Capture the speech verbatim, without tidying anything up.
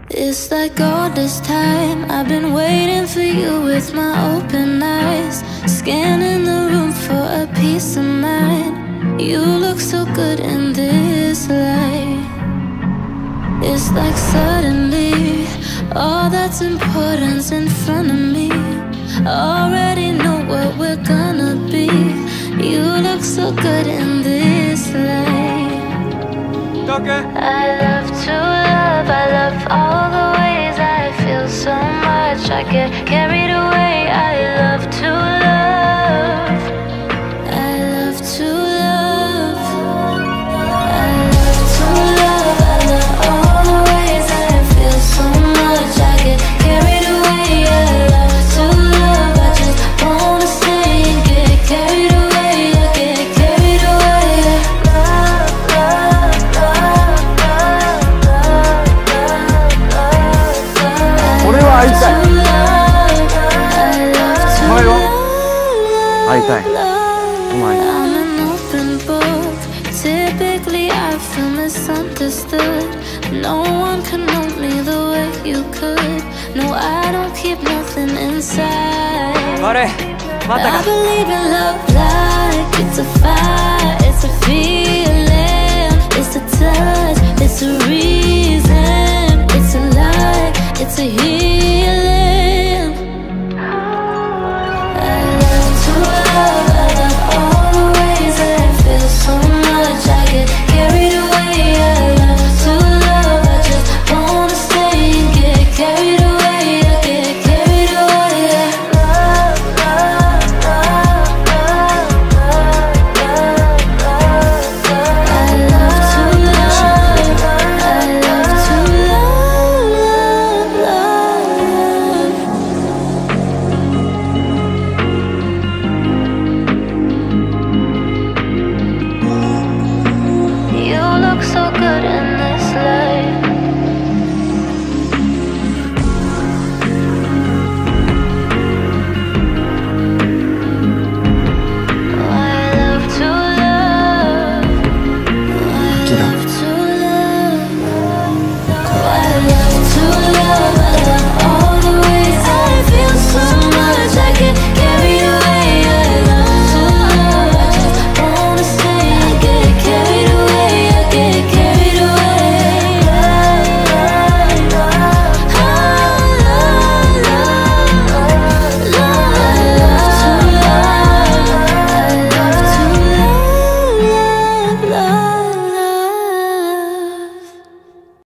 It's like all this time I've been waiting for you with my open eyes, scanning the room for a peace of mind. You look so good in this light. It's like suddenly all that's important's in front of me. Already know what we're gonna be. You look so good in this light. Okay. I love to love, I love all the ways I feel so much. I get carried away, I love to love. I love to love. I love to love, I love all the ways I feel so much. I get carried away, I love to love. I just wanna stay and get carried away. I get carried away. Love, love, love, love, love, love, love. 俺は会いたい。 I love to お前は love. 会いたい。お前 I'm an open book. Typically I feel misunderstood. No one can know me the way you could. No, I don't keep nothing inside. 悪い。待った I か。 believe in love like it's a fire, it's a feeling, it's a touch, it's a reason.